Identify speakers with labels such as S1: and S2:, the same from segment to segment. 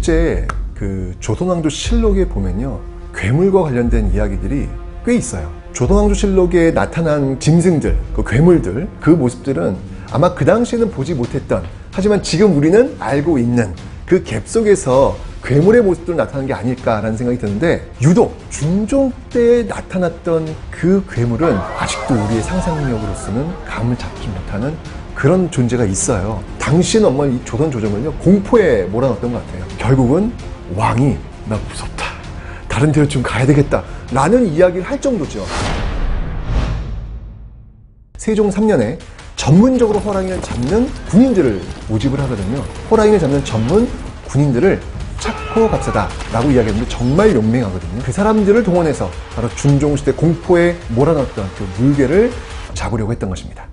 S1: 실제 그 조선왕조실록에 보면요, 괴물과 관련된 이야기들이 꽤 있어요. 조선왕조실록에 나타난 짐승들, 그 괴물들, 그 모습들은 아마 그 당시에는 보지 못했던, 하지만 지금 우리는 알고 있는 그 갭 속에서 괴물의 모습들로 나타나는 게 아닐까라는 생각이 드는데, 유독 중종 때 나타났던 그 괴물은 아직도 우리의 상상력으로서는 감을 잡지 못하는 그런 존재가 있어요. 당시에는 정말 이 조선 조정을요, 공포에 몰아넣었던 것 같아요. 결국은 왕이 나 무섭다, 다른 데로 좀 가야 되겠다 라는 이야기를 할 정도죠. 세종 3년에 전문적으로 호랑이를 잡는 군인들을 모집을 하거든요. 호랑이를 잡는 전문 군인들을 착호 갑사다 라고 이야기했는데 정말 용맹하거든요. 그 사람들을 동원해서 바로 중종시대 공포에 몰아넣었던 그 물개를 잡으려고 했던 것입니다.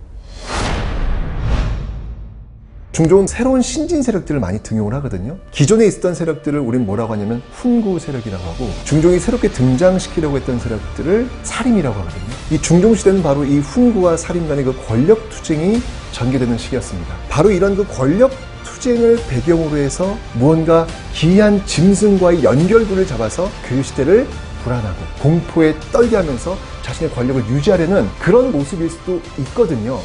S1: 중종은 새로운 신진 세력들을 많이 등용을 하거든요. 기존에 있었던 세력들을 우린 뭐라고 하냐면 훈구 세력이라고 하고, 중종이 새롭게 등장시키려고 했던 세력들을 사림이라고 하거든요. 이 중종시대는 바로 이 훈구와 사림 간의 그 권력 투쟁이 전개되는 시기였습니다. 바로 이런 그 권력 투쟁을 배경으로 해서 무언가 기이한 짐승과의 연결고리를 잡아서 그 시대를 불안하고 공포에 떨게 하면서 자신의 권력을 유지하려는 그런 모습일 수도 있거든요.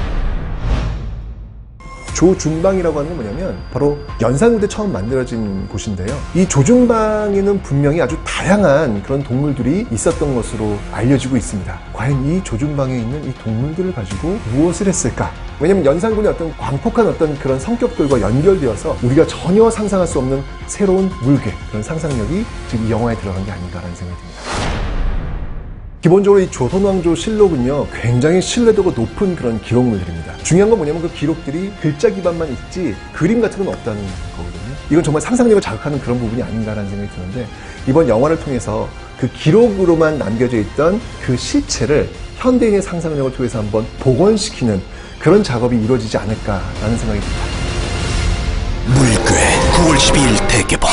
S1: 조준방이라고 하는 건 뭐냐면 바로 연산군대 처음 만들어진 곳인데요. 이 조준방에는 분명히 아주 다양한 그런 동물들이 있었던 것으로 알려지고 있습니다. 과연 이 조준방에 있는 이 동물들을 가지고 무엇을 했을까? 왜냐면 연산군의 어떤 광폭한 어떤 그런 성격들과 연결되어서 우리가 전혀 상상할 수 없는 새로운 물괴, 그런 상상력이 지금 이 영화에 들어간 게 아닌가라는 생각이 듭니다. 기본적으로 이 조선왕조실록은요, 굉장히 신뢰도가 높은 그런 기록물들입니다. 중요한 건 뭐냐면 그 기록들이 글자 기반만 있지 그림 같은 건 없다는 거거든요. 이건 정말 상상력을 자극하는 그런 부분이 아닌가라는 생각이 드는데, 이번 영화를 통해서 그 기록으로만 남겨져 있던 그 실체를 현대인의 상상력을 통해서 한번 복원시키는 그런 작업이 이루어지지 않을까라는 생각이 듭니다.
S2: 물괴 9월 12일 대개봉.